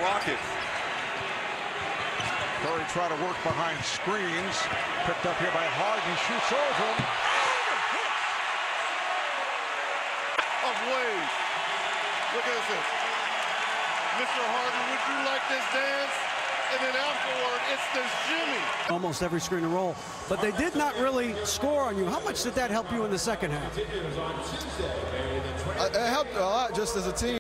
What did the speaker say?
Rockets. Curry try to work behind screens. Picked up here by Harden. Shoots over him. Of Wade. Look at this. Mr. Harden, would you like this dance? And then afterward, it's the shimmy. Almost every screen and roll. But they did not really score on you. How much did that help you in the second half? It helped a lot just as a team.